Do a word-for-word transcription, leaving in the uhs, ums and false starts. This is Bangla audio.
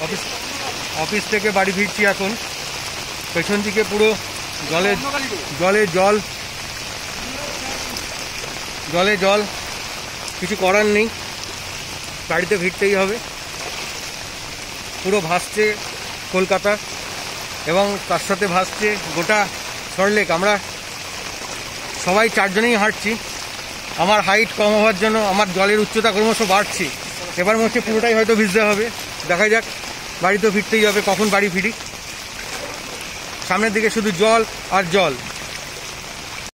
অফিস অফিস থেকে বাড়ি ফিরছি এখন। পেছন দিকে পুরো জলে জলে জল জলে জল কিছু করার নেই, বাড়িতে ফিরতেই হবে। পুরো ভাসছে কলকাতা এবং তার সাথে ভাসছে গোটা সল্টলেক। আমরা সবাই চারজনেই হাঁটছি। আমার হাইট কম হওয়ার জন্য আমার জলের উচ্চতা ক্রমশ বাড়ছে। এবার মনে হচ্ছে পুরোটাই হয়তো ভিজতে হবে। দেখা যাক, বাড়িতেও ফিরতেই হবে। কখন বাড়ি ফিরি, সামনের দিকে শুধু জল আর জল।